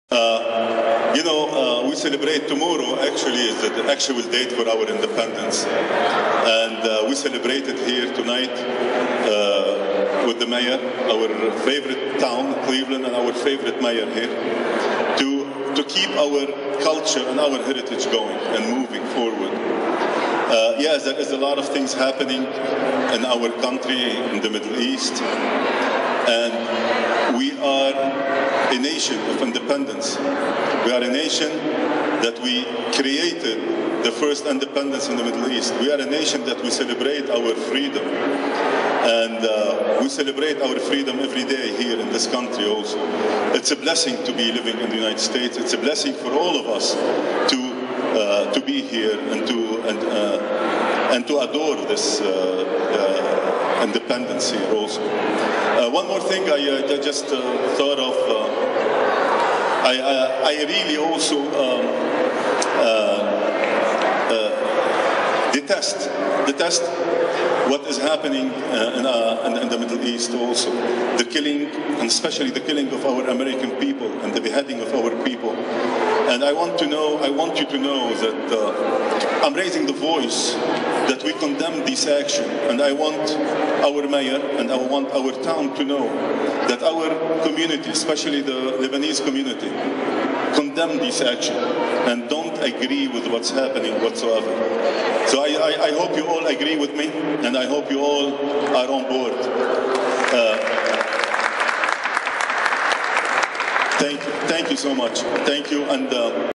We celebrate tomorrow, actually, is the actual date for our independence. And we celebrated here tonight with the mayor, our favorite town, Cleveland, and our favorite mayor here, to keep our culture and our heritage going and moving forward. Yes, there is a lot of things happening in our country, in the Middle East, and we are a nation of independence. We are a nation that we created the first independence in the Middle East. We are a nation that we celebrate our freedom. And we celebrate our freedom every day here in this country also. It's a blessing to be living in the United States. It's a blessing for all of us to be here and to adore this independence here also. One more thing I just thought of. I really also detest what is happening in the Middle East also. The killing, and especially the killing of our American people and the beheading of our people. And I want you to know that I'm raising the voice that we condemn this action. And I want our mayor and I want our town to know that our community, especially the Lebanese community, condemn this action and don't agree with what's happening whatsoever. So I hope you all agree with me, and I hope you all are on board. Thank you so much. Thank you. And